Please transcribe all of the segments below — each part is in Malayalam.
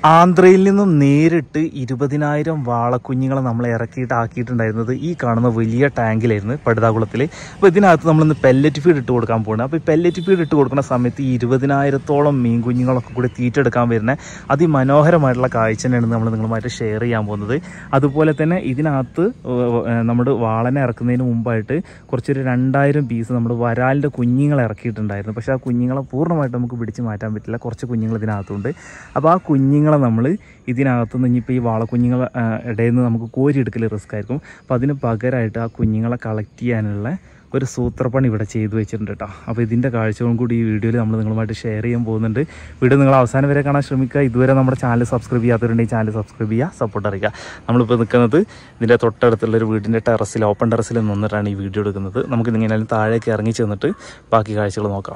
ആന്ധ്രയിൽ നിന്നും നേരിട്ട് 20,000 വാളക്കുഞ്ഞുങ്ങളെ നമ്മൾ ആക്കിയിട്ടുണ്ടായിരുന്നത് ഈ കാണുന്ന വലിയ ടാങ്കിലായിരുന്നു പടുതാകുളത്തിൽ. അപ്പോൾ ഇതിനകത്ത് നമ്മളിന്ന് പെല്ലറ്റ് ഫീഡ് ഇട്ട് കൊടുക്കാൻ പോകുന്നത്. അപ്പോൾ ഈ പെല്ലറ്റ് ഫീഡ് ഇട്ട് കൊടുക്കുന്ന സമയത്ത് 20,000-ഓളം മീൻ കുഞ്ഞുങ്ങളൊക്കെ കൂടി തീറ്റെടുക്കാൻ വരുന്ന അതിമനോഹരമായിട്ടുള്ള കാഴ്ച തന്നെയാണ് നമ്മൾ നിങ്ങളുമായിട്ട് ഷെയർ ചെയ്യാൻ പോകുന്നത്. അതുപോലെ തന്നെ ഇതിനകത്ത് നമ്മുടെ വാളനെ ഇറക്കുന്നതിന് മുമ്പായിട്ട് കുറച്ചൊരു 2,000 പീസ് നമ്മൾ വരാലിൻ്റെ കുഞ്ഞുങ്ങളെ ഇറക്കിയിട്ടുണ്ടായിരുന്നു. പക്ഷേ ആ കുഞ്ഞുങ്ങളെ പൂർണ്ണമായിട്ട് നമുക്ക് പിടിച്ച് മാറ്റാൻ പറ്റില്ല, കുറച്ച് കുഞ്ഞുങ്ങൾ ഇതിനകത്തുണ്ട്. അപ്പോൾ ആ കുഞ്ഞുങ്ങളെ നമ്മൾ ഇതിനകത്തുനിന്ന് ഇനിയിപ്പോൾ ഈ വാളക്കുഞ്ഞുങ്ങളെ ഇടയിൽ നിന്ന് നമുക്ക് കോരിയെടുക്കൽ റിസ്ക് ആയിരിക്കും. അപ്പോൾ അതിന് പകരമായിട്ട് ആ കുഞ്ഞുങ്ങളെ കളക്ട് ചെയ്യാനുള്ള ഒരു സൂത്രപ്പണി ഇവിടെ ചെയ്തു വെച്ചിട്ടുണ്ട് കേട്ടോ. അപ്പോൾ ഇതിൻ്റെ കാഴ്ചകളും കൂടി ഈ വീഡിയോയിൽ നമ്മൾ നിങ്ങളുമായിട്ട് ഷെയർ ചെയ്യാൻ പോകുന്നുണ്ട്. വീഡിയോ നിങ്ങൾ അവസാനം വരെ കാണാൻ ശ്രമിക്കുക. ഇതുവരെ നമ്മുടെ ചാനൽ സബ്സ്ക്രൈബ് ചെയ്യാത്തവരുണ്ടെങ്കിൽ ചാനൽ സബ്സ്ക്രൈബ് ചെയ്യുക, സപ്പോർട്ട് അറിയിക്കുക. നമ്മളിപ്പോൾ നിൽക്കുന്നത് ഇതിൻ്റെ തൊട്ടടുത്തുള്ളൊരു വീടിൻ്റെ ടെറസിൽ, ഓപ്പൺ ടെറസിൽ നിന്നിട്ടാണ് ഈ വീഡിയോ എടുക്കുന്നത്. നമുക്ക് ഇങ്ങനെ താഴേക്ക് ഇറങ്ങി ചെന്നിട്ട് ബാക്കി കാഴ്ചകൾ നോക്കാം.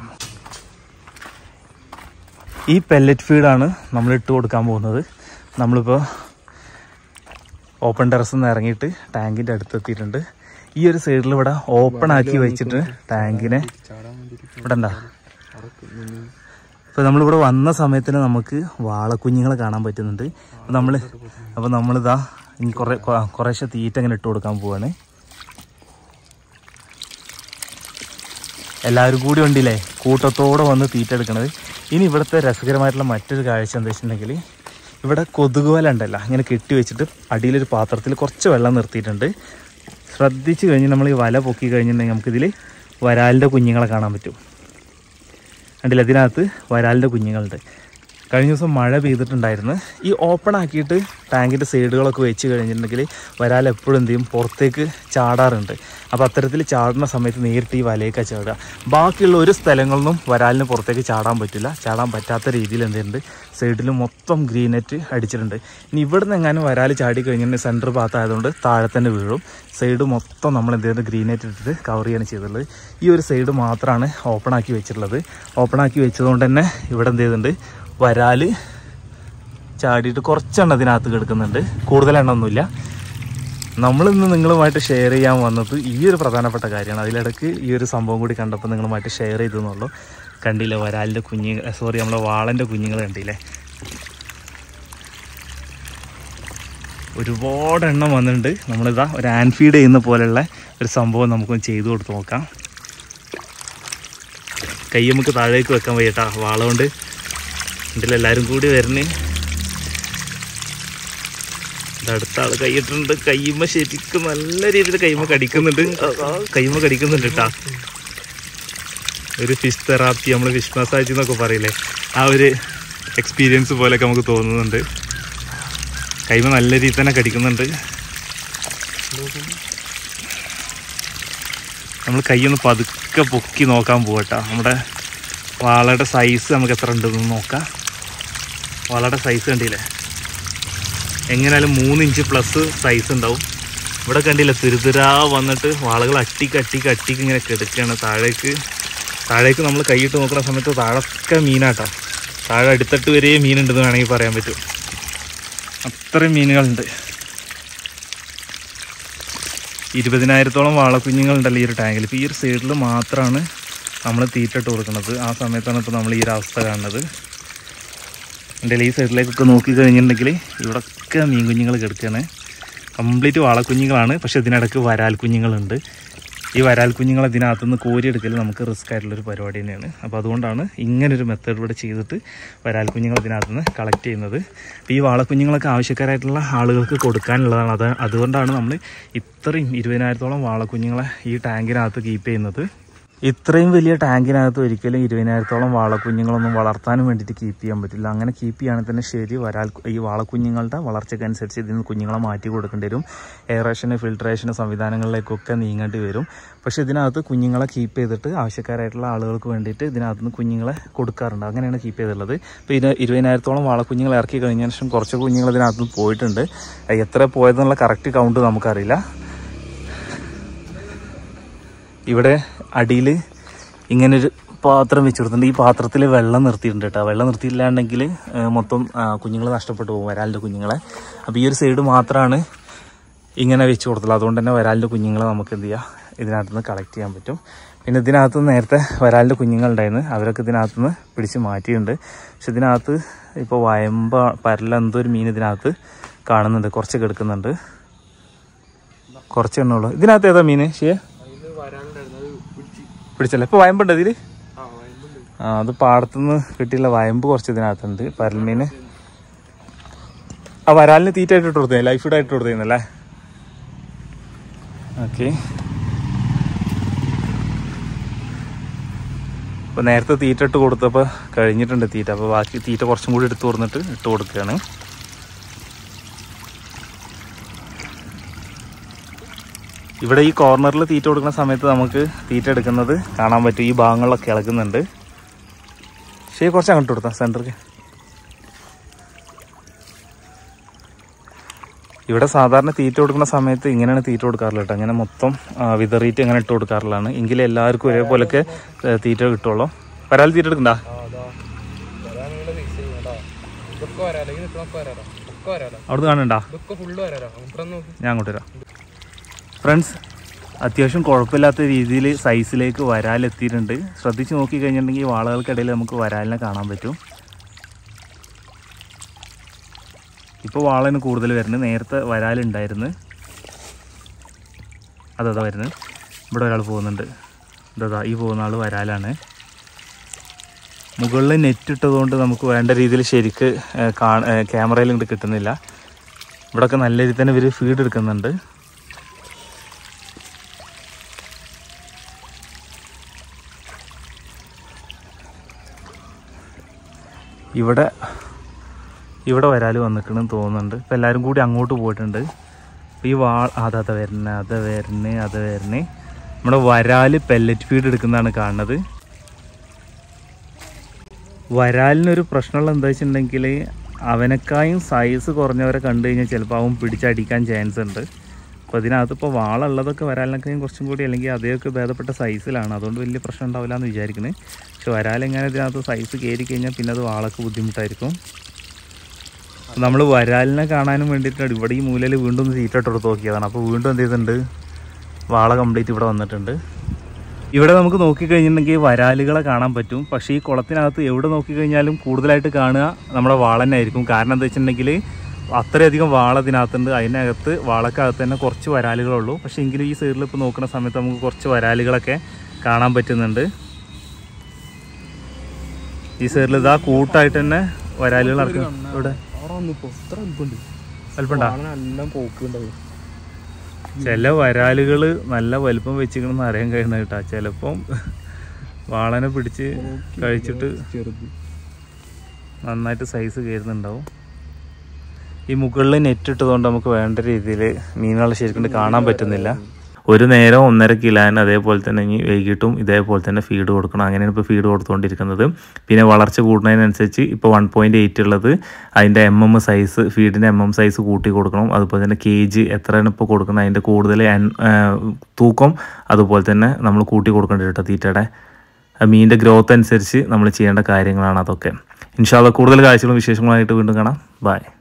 ഈ പെല്ലറ്റ് ഫീഡാണ് നമ്മൾ ഇട്ട് കൊടുക്കാൻ പോകുന്നത്. നമ്മളിപ്പോൾ ഓപ്പൺ ടെറസിൽ നിന്ന് ഇറങ്ങിയിട്ട് ടാങ്കിൻ്റെ അടുത്തെത്തിയിട്ടുണ്ട്. ഈ ഒരു സൈഡിൽ ഇവിടെ ഓപ്പൺ ആക്കി വെച്ചിട്ട് ടാങ്കിനെ ഇവിടെ ഉണ്ടാ. അപ്പോൾ നമ്മളിവിടെ വന്ന സമയത്തിന് നമുക്ക് വാളക്കുഞ്ഞുങ്ങളെ കാണാൻ പറ്റുന്നുണ്ട്. അപ്പോൾ നമ്മളിതാ ഇനി കുറേശ്ശെ തീറ്റ ഇങ്ങനെ ഇട്ട് കൊടുക്കാൻ പോവാണ്. എല്ലാവരും കൂടി ഉണ്ടില്ലേ കൂട്ടത്തോടെ വന്ന് തീറ്റ എടുക്കണത്. ഇനി ഇവിടുത്തെ രസകരമായിട്ടുള്ള മറ്റൊരു കാഴ്ച എന്താ വെച്ചിട്ടുണ്ടെങ്കിൽ, ഇവിടെ കൊതുകുവല ഉണ്ടല്ലോ, ഇങ്ങനെ കെട്ടി വെച്ചിട്ട് അടിയിലൊരു പാത്രത്തിൽ കുറച്ച് വെള്ളം നിർത്തിയിട്ടുണ്ട്. ശ്രദ്ധിച്ച് കഴിഞ്ഞ് നമ്മൾ ഈ വല പൊക്കി കഴിഞ്ഞിട്ടുണ്ടെങ്കിൽ നമുക്കിതിൽ വരാലിൻ്റെ കുഞ്ഞുങ്ങളെ കാണാൻ പറ്റും. കണ്ടില്ല, ഇതിനകത്ത് വരാലിൻ്റെ കുഞ്ഞുങ്ങളുണ്ട്. കഴിഞ്ഞ ദിവസം മഴ പെയ്തിട്ടുണ്ടായിരുന്നു. ഈ ഓപ്പൺ ആക്കിയിട്ട് ടാങ്കിൻ്റെ സൈഡുകളൊക്കെ വെച്ച് കഴിഞ്ഞിട്ടുണ്ടെങ്കിൽ വരാൽ എപ്പോഴും എന്ത് ചെയ്യും, പുറത്തേക്ക് ചാടാറുണ്ട്. അപ്പോൾ അത്തരത്തിൽ ചാടുന്ന സമയത്ത് നേരിട്ട് ഈ വലയൊക്കെ ചാടുക. ബാക്കിയുള്ള ഒരു സ്ഥലങ്ങളിലും വരാലിന് പുറത്തേക്ക് ചാടാൻ പറ്റില്ല. ചാടാൻ പറ്റാത്ത രീതിയിൽ എന്തുണ്ട്, സൈഡിൽ മൊത്തം ഗ്രീൻ നെറ്റ് അടിച്ചിട്ടുണ്ട്. ഇനി ഇവിടെ നിന്ന് എങ്ങാനും വരാൽ ചാടി കഴിഞ്ഞിട്ടുണ്ടെങ്കിൽ സെൻറ്റർ ഭാഗത്തായതുകൊണ്ട് താഴെ തന്നെ വീഴും. സൈഡ് മൊത്തം നമ്മൾ എന്ത് ചെയ്യുന്നത്, ഗ്രീൻ നെറ്റ് ഇട്ടിട്ട് കവർ ചെയ്യാണ് ചെയ്തിട്ടുള്ളത്. ഈ ഒരു സൈഡ് മാത്രമാണ് ഓപ്പൺ ആക്കി വെച്ചിട്ടുള്ളത്. ഓപ്പൺ ആക്കി വെച്ചതുകൊണ്ട് തന്നെ ഇവിടെ എന്ത് ചെയ്തിട്ടുണ്ട്, വരാൽ ചാടിയിട്ട് കുറച്ചെണ്ണം ഇതിനകത്ത് കിടക്കുന്നുണ്ട്, കൂടുതൽ എണ്ണമൊന്നുമില്ല. നമ്മളിന്ന് നിങ്ങളുമായിട്ട് ഷെയർ ചെയ്യാൻ വന്നത് ഈ ഒരു പ്രധാനപ്പെട്ട കാര്യമാണ്. അതിലിടയ്ക്ക് ഈ ഒരു സംഭവം കൂടി കണ്ടപ്പോൾ നിങ്ങളുമായിട്ട് ഷെയർ ചെയ്തെന്നുള്ളൂ. കണ്ടില്ലേ, വരാലിൻ്റെ നമ്മളെ വാളൻ്റെ കുഞ്ഞുങ്ങൾ കണ്ടില്ലേ, ഒരുപാട് എണ്ണം വന്നിട്ടുണ്ട്. നമ്മളിതാ ഒരു ഹാൻഡ് ഫീഡ് ചെയ്യുന്ന പോലെയുള്ള ഒരു സംഭവം നമുക്കൊന്ന് ചെയ്തു കൊടുത്ത് നോക്കാം. കൈ നമുക്ക് താഴേക്ക് വെക്കാൻ വയ്യട്ടാ, വാള കൊണ്ട് കണ്ടില്ല എല്ലാവരും കൂടി വരുന്നേ. അടുത്ത ആൾ കൈയിട്ടുണ്ട്. കൈമ ശരിക്കും നല്ല രീതിയിൽ കൈമ കടിക്കുന്നുണ്ട് കേട്ടാ. ഒരു ഫിഷ് തെറാപ്പി, നമ്മൾ ഫിഷ് മസാജ് എന്നൊക്കെ പറയില്ലേ, ആ ഒരു എക്സ്പീരിയൻസ് പോലെയൊക്കെ നമുക്ക് തോന്നുന്നുണ്ട്. കൈമ നല്ല രീതിയിൽ തന്നെ കടിക്കുന്നുണ്ട്. നമ്മൾ കൈയൊന്ന് പതുക്കെ പൊക്കി നോക്കാൻ പോകട്ടാ. നമ്മുടെ വാളയുടെ സൈസ് നമുക്ക് എത്ര ഉണ്ടെന്ന് നോക്കാം. വാളയുടെ സൈസ് കണ്ടില്ലേ, എങ്ങനെയാലും 3 ഇഞ്ച് പ്ലസ് സൈസ് ഉണ്ടാവും. ഇവിടെ കണ്ടില്ല, തുരുതുരാ വന്നിട്ട് വാളകൾ അട്ടിക്ക് ഇങ്ങനെ കിടക്കുകയാണ്. താഴേക്ക് നമ്മൾ കൈയിട്ട് നോക്കുന്ന സമയത്ത് താഴൊക്കെ മീനാട്ടോ. താഴെ അടുത്തിട്ട് വരെ മീനുണ്ടെന്ന് വേണമെങ്കിൽ പറയാൻ പറ്റും. അത്രയും മീനുകളുണ്ട്. 20,000-ഓളം വാളക്കുഞ്ഞുങ്ങളുണ്ടല്ലോ ഈ ഒരു ടാങ്കിൽ. ഇപ്പോൾ ഈ ഒരു സൈഡിൽ മാത്രമാണ് നമ്മൾ തീറ്റിട്ട് കൊടുക്കുന്നത്. ആ സമയത്താണ് ഇപ്പോൾ നമ്മൾ ഈ ഒരു അവസ്ഥ കാണുന്നത്. എൻ്റെ ഈ സൈഡിലേക്കൊക്കെ നോക്കി കഴിഞ്ഞിട്ടുണ്ടെങ്കിൽ ഇവിടെയൊക്കെ മീൻ കുഞ്ഞുങ്ങൾ കിടക്കുകയാണ്. കംപ്ലീറ്റ് വാളക്കുഞ്ഞുങ്ങളാണ്. പക്ഷേ ഇതിനിടയ്ക്ക് വരാൽ കുഞ്ഞുങ്ങളുണ്ട്. ഈ വരാൽ കുഞ്ഞുങ്ങൾ ഇതിനകത്തുനിന്ന് കോരിയെടുക്കൽ നമുക്ക് റിസ്ക് ആയിട്ടുള്ളൊരു പരിപാടി തന്നെയാണ്. അപ്പോൾ അതുകൊണ്ടാണ് ഇങ്ങനൊരു മെത്തേഡ് ഇവിടെ ചെയ്തിട്ട് വരാൽ കുഞ്ഞുങ്ങൾ ഇതിനകത്തുനിന്ന് കളക്ട് ചെയ്യുന്നത്. അപ്പോൾ ഈ വാളക്കുഞ്ഞുങ്ങളൊക്കെ ആവശ്യക്കാരായിട്ടുള്ള ആളുകൾക്ക് കൊടുക്കാനുള്ളതാണ്. അതുകൊണ്ടാണ് നമ്മൾ ഇത്രയും 20,000-ഓളം വാളക്കുഞ്ഞുങ്ങളെ ഈ ടാങ്കിനകത്ത് കീപ്പ് ചെയ്യുന്നത്. ഇത്രയും വലിയ ടാങ്കിനകത്ത് ഒരിക്കലും 20,000-ഓളം വാളക്കുഞ്ഞുങ്ങളൊന്നും വളർത്താനും വേണ്ടിയിട്ട് കീപ്പ് ചെയ്യാൻ പറ്റില്ല. അങ്ങനെ കീപ്പ് ചെയ്യുകയാണെങ്കിൽ തന്നെ ശരി, ഈ വാളക്കുഞ്ഞുങ്ങളുടെ വളർച്ചയ്ക്കനുസരിച്ച് ഇതിൽ നിന്ന് കുഞ്ഞുങ്ങളെ മാറ്റി കൊടുക്കേണ്ടി വരും. എയറേഷന്, ഫിൽട്രേഷന് സംവിധാനങ്ങളിലേക്കൊക്കെ നീങ്ങേണ്ടി വരും. പക്ഷേ ഇതിനകത്ത് കുഞ്ഞുങ്ങളെ കീപ്പ് ചെയ്തിട്ട് ആവശ്യക്കാരായിട്ടുള്ള ആളുകൾക്ക് വേണ്ടിയിട്ട് ഇതിനകത്ത് നിന്ന് കുഞ്ഞുങ്ങളെ കൊടുക്കാറുണ്ട്. അങ്ങനെയാണ് കീപ്പ് ചെയ്തിട്ടുള്ളത്. ഇപ്പോൾ 20,000-ഓളം വാളക്കുഞ്ഞുങ്ങൾ ഇറക്കി കഴിഞ്ഞതിന് ശേഷം കുറച്ച് കുഞ്ഞുങ്ങൾ ഇതിനകത്ത് നിന്ന് പോയിട്ടുണ്ട്. എത്ര പോയതെന്നുള്ള കറക്റ്റ് കൗണ്ട് നമുക്കറിയില്ല. ഇവിടെ അടിയിൽ ഇങ്ങനൊരു പാത്രം വെച്ച് കൊടുത്തിട്ടുണ്ട്. ഈ പാത്രത്തിൽ വെള്ളം നിർത്തിയിട്ടുണ്ട് കേട്ടോ. വെള്ളം നിർത്തിയില്ലാണ്ടെങ്കിൽ മൊത്തം കുഞ്ഞുങ്ങൾ നഷ്ടപ്പെട്ടു പോകും, വരാലിൻ്റെ കുഞ്ഞുങ്ങളെ. അപ്പോൾ ഈ ഒരു സൈഡ് മാത്രമാണ് ഇങ്ങനെ വെച്ച് കൊടുത്തുള്ളൂ. അതുകൊണ്ട് തന്നെ വരാലിൻ്റെ കുഞ്ഞുങ്ങളെ നമുക്ക് എന്ത് ചെയ്യാം, ഇതിനകത്ത് നിന്ന് കളക്ട് ചെയ്യാൻ പറ്റും. പിന്നെ ഇതിനകത്ത് നേരത്തെ വരാലിൻ്റെ കുഞ്ഞുങ്ങളുണ്ടായിരുന്നു, അവരൊക്കെ ഇതിനകത്ത് നിന്ന് പിടിച്ച് മാറ്റിയിട്ടുണ്ട്. പക്ഷെ ഇതിനകത്ത് ഇപ്പോൾ വയമ്പ പരല എന്തോ ഒരു മീൻ ഇതിനകത്ത് കാണുന്നുണ്ട്, കുറച്ചൊക്കെ എടുക്കുന്നുണ്ട്. കുറച്ച് എണ്ണുള്ളൂ. ഇതിനകത്ത് ഏതാ മീൻ ശേ പിടിച്ചല്ലേ? ഇപ്പോൾ വയമ്പുണ്ട് ഇതിൽ? അത് പാടത്തുനിന്ന് കിട്ടിയുള്ള വയമ്പ് കുറച്ച് ഇതിനകത്തുണ്ട്. പരൽമീൻ ആ വരാലിന് തീറ്റായിട്ട് ഇട്ട് കൊടുത്തേ, ലൈഫ് ഫുഡായിട്ട് കൊടുത്തേന്നല്ലേ? ഓക്കെ. അപ്പോൾ നേരത്തെ തീറ്റ ഇട്ട് കൊടുത്തപ്പോൾ കഴിഞ്ഞിട്ടുണ്ട് തീറ്റ. അപ്പോൾ ബാക്കി തീറ്റ കുറച്ചും കൂടി എടുത്ത് കൊടുത്തിട്ട് ഇട്ട് കൊടുക്കുകയാണ്. ഇവിടെ ഈ കോർണറിൽ തീറ്റ കൊടുക്കുന്ന സമയത്ത് നമുക്ക് തീറ്റ എടുക്കുന്നത് കാണാൻ പറ്റും. ഈ ഭാഗങ്ങളിലൊക്കെ ഇളകുന്നുണ്ട്. ശരി, കുറച്ച് അങ്ങോട്ട് കൊടുത്താൽ സെൻറ്റർക്ക്. ഇവിടെ സാധാരണ തീറ്റ കൊടുക്കുന്ന സമയത്ത് ഇങ്ങനെയാണ് തീറ്റ കൊടുക്കാറില്ല കേട്ടോ. അങ്ങനെ മൊത്തം വിതറിയിട്ട് അങ്ങനെ ഇട്ട് കൊടുക്കാറുള്ളതാണ്. എങ്കിലേ എല്ലാവർക്കും ഒരേപോലൊക്കെ തീറ്റ കിട്ടുള്ളൂ. വരാൽ തീറ്റ എടുക്കണ്ട? അവിടുന്ന് കാണണ്ട? ഞാൻ അങ്ങോട്ട് വരാം. ഫ്രണ്ട്സ്, അത്യാവശ്യം കുഴപ്പമില്ലാത്ത രീതിയിൽ സൈസിലേക്ക് വരാലെത്തിയിട്ടുണ്ട്. ശ്രദ്ധിച്ച് നോക്കി കഴിഞ്ഞിട്ടുണ്ടെങ്കിൽ വാളകൾക്കിടയിൽ നമുക്ക് വരാലിനെ കാണാൻ പറ്റും. ഇപ്പോൾ വാളന് കൂടുതൽ വരുന്നത്. നേരത്തെ വരാലുണ്ടായിരുന്നു. അതാ വരുന്നത്. ഇവിടെ ഒരാൾ പോകുന്നുണ്ട്. ഇതാ ഈ പോകുന്ന ആൾ വരാലാണ്. മുകളിൽ നെറ്റ് ഇട്ടതുകൊണ്ട് നമുക്ക് വേണ്ട രീതിയിൽ ശരിക്ക് ക്യാമറയിൽ ഇങ്ങോട്ട് കിട്ടുന്നില്ല. ഇവിടെയൊക്കെ നല്ല രീതിയിൽ തന്നെ ഇവർ ഫീഡ് എടുക്കുന്നുണ്ട്. ഇവിടെ വരാൽ വന്നിട്ടുണ്ടെന്ന് തോന്നുന്നുണ്ട്. ഇപ്പം എല്ലാവരും കൂടി അങ്ങോട്ട് പോയിട്ടുണ്ട്. അപ്പോൾ ഈ അതാ വരുന്നേ. നമ്മുടെ വരാൽ പെല്ലറ്റ് ഫീഡ് എടുക്കുന്നതാണ് കാണുന്നത്. വരാലിനൊരു പ്രശ്നമുള്ള എന്താ വെച്ചിട്ടുണ്ടെങ്കിൽ അവനേക്കായും സൈസ് കുറഞ്ഞവരെ കണ്ടു കഴിഞ്ഞാൽ ചിലപ്പോൾ അവൻ പിടിച്ചടിക്കാൻ ചാൻസ് ഉണ്ട്. അപ്പോൾ ഇതിനകത്ത് ഇപ്പോൾ വാളുള്ളതൊക്കെ വരാലിനൊക്കെയും കുറച്ചും കൂടി അല്ലെങ്കിൽ അതൊക്കെ ഭേദപ്പെട്ട സൈസിലാണ്. അതുകൊണ്ട് വലിയ പ്രശ്നം ഉണ്ടാവില്ല എന്ന് വിചാരിക്കുന്നത്. പക്ഷെ വരാലെങ്ങനെ ഇതിനകത്ത് സൈസ് കയറി കഴിഞ്ഞാൽ പിന്നെ അത് വാളൊക്കെ ബുദ്ധിമുട്ടായിരിക്കും. നമ്മൾ വരാലിനെ കാണാനും വേണ്ടിയിട്ടാണ് ഇവിടെ ഈ മൂലയിൽ വീണ്ടും ഒന്ന് തീറ്റ ഇട്ടെടുത്ത് നോക്കിയതാണ്. അപ്പോൾ വീണ്ടും എന്ത് ചെയ്തിട്ടുണ്ട്, വാള കംപ്ലീറ്റ് ഇവിടെ വന്നിട്ടുണ്ട്. ഇവിടെ നമുക്ക് നോക്കിക്കഴിഞ്ഞിട്ടുണ്ടെങ്കിൽ വരാലുകളെ കാണാൻ പറ്റും. പക്ഷേ ഈ കുളത്തിനകത്ത് എവിടെ നോക്കിക്കഴിഞ്ഞാലും കൂടുതലായിട്ട് കാണുക നമ്മുടെ വാളനായിരിക്കും. കാരണം എന്താ വെച്ചിട്ടുണ്ടെങ്കിൽ അത്രയധികം വാള ഇതിനകത്തുണ്ട്. അതിനകത്ത് വാളക്കകത്ത് തന്നെ കുറച്ച് വരാലുകളുള്ളൂ. പക്ഷേ എങ്കിലും ഈ സൈഡിൽ ഇപ്പോൾ നോക്കുന്ന സമയത്ത് നമുക്ക് കുറച്ച് വരാലുകളൊക്കെ കാണാൻ പറ്റുന്നുണ്ട്. ഈ സൈഡിൽ ഇതാ കൂട്ടായിട്ട് തന്നെ വരാലുകൾ ഇറക്കും. ഇവിടെ ചില വരാലുകൾ നല്ല വലുപ്പം വെച്ചിക്കണമെന്ന് അറിയാൻ കഴിയുന്ന കേട്ടാ. ചിലപ്പം വാളനെ പിടിച്ച് കഴിച്ചിട്ട് നന്നായിട്ട് സൈസ് കയറുന്നുണ്ടാവും. ഈ മുകളിൽ നെറ്റ് ഇട്ടതുകൊണ്ട് നമുക്ക് വേണ്ട രീതിയിൽ മീനുകളെ ശരിക്കും കാണാൻ പറ്റുന്നില്ല. ഒരു നേരം 1.5 കിലോന് അതേപോലെ തന്നെ ഇനി വൈകിട്ടും ഇതേപോലെ തന്നെ ഫീഡ് കൊടുക്കണം. അങ്ങനെയാണ് ഇപ്പോൾ ഫീഡ് കൊടുത്തുകൊണ്ടിരിക്കുന്നത്. പിന്നെ വളർച്ച കൂടുന്നതിനനുസരിച്ച് ഇപ്പോൾ 1.8 ഉള്ളത് അതിൻ്റെ സൈസ്, ഫീഡിൻ്റെ സൈസ് കൂട്ടി കൊടുക്കണം. അതുപോലെ തന്നെ കേജ് എത്രയാണ് ഇപ്പോൾ കൊടുക്കുന്നത് അതിൻ്റെ കൂടുതൽ തൂക്കം അതുപോലെ തന്നെ നമ്മൾ കൂട്ടി കൊടുക്കേണ്ടി കേട്ടോ. തീറ്റയുടെ മീനിൻ്റെ ഗ്രോത്ത് അനുസരിച്ച് നമ്മൾ ചെയ്യേണ്ട കാര്യങ്ങളാണ് അതൊക്കെ. ഇൻഷാ അല്ലാഹ് കൂടുതൽ കാഴ്ചകളും വിശേഷങ്ങളായിട്ട് വീണ്ടും കാണാം. ബൈ.